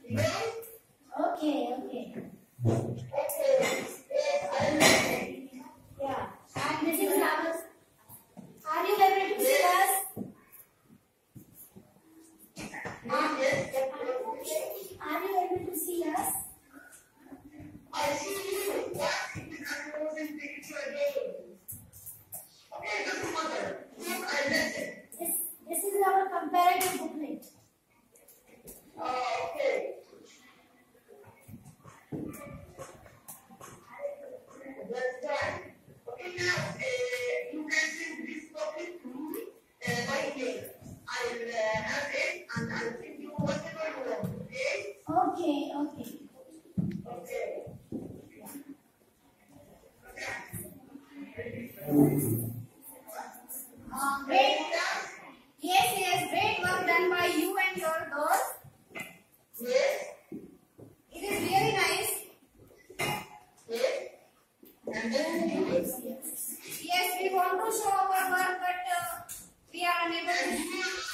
Okay, okay. Yeah. And this is ours. Are you able to see us? Are you able to see us? I see you. Okay, doesn't matter. I listen. This is our comparative booklet. Okay. That's right. Okay, now you can send this topic to me by email. I'll have it and I'll send you whatever you want. Okay? Okay, okay. Okay. Great. Yes, great work done by you and your girls. Yes? It is really nice. Yes? And then you will see. Yes, we want to show our work, but we are unable to.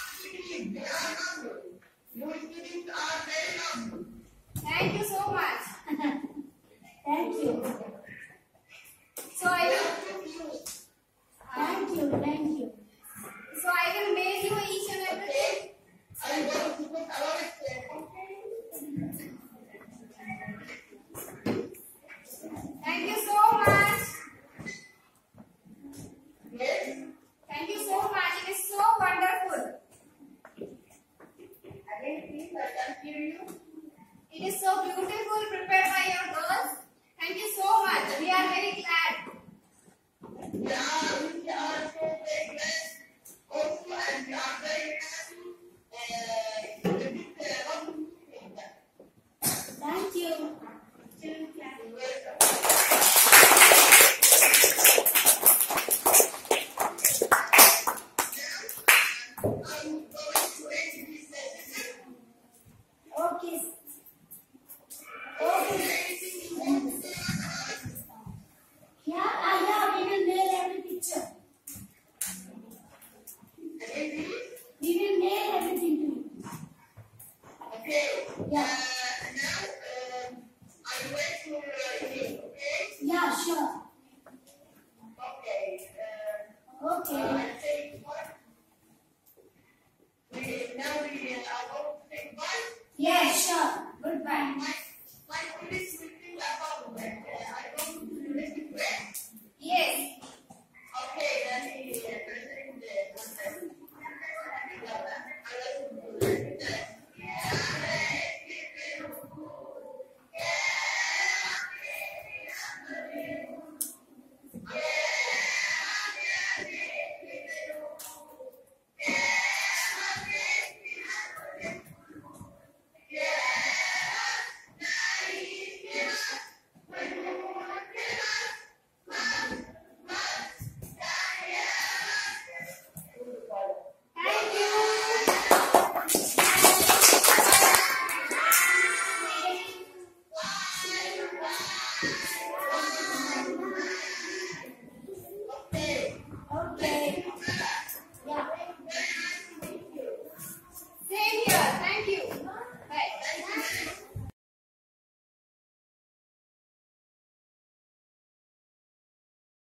Your students are very humble. Thank you so much. Thank you. So I will. Thank you. So I will mail you each and everything. I want to put a lot of Thank you so much. Yes? Thank you so much. It is so wonderful. Again, please, I can hear you. It is so beautiful prepared by your girls. Thank you so much. We are very glad. Yeah, we are so very glad also, and we are very happy with this wonderful thing. Thank you. You're welcome. I'm going to end this session. Okay. Anything you want to say? Yeah, we will mail every picture. Again, please? We will mail everything to you. Okay. Yeah. Now, I'll wait for your email, okay? Yeah, sure. Okay. Okay.